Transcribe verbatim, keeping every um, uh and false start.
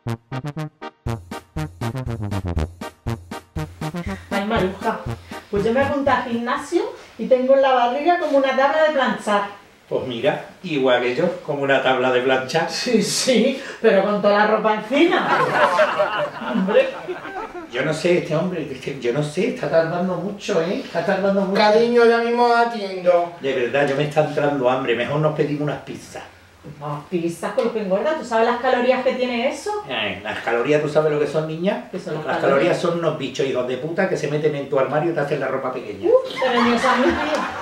Ay, Maruja, pues yo me apunté al gimnasio y tengo en la barriga como una tabla de planchar. Pues mira, igual que yo, como una tabla de planchar. Sí, sí, pero con toda la ropa encima. Hombre. Yo no sé, este hombre, este, yo no sé, está tardando mucho, ¿eh? Está tardando mucho. Cariño, ya mismo atiendo. De verdad, yo me está entrando hambre, mejor nos pedimos unas pizzas. No, pizzas con lo que engorda, ¿tú sabes las calorías que tiene eso? Eh, las calorías, ¿tú sabes lo que son, niña? ¿Qué son las Las calorías? calorías son unos bichos hijos de puta que se meten en tu armario y te hacen la ropa pequeña. Uh, pero ni os han metido.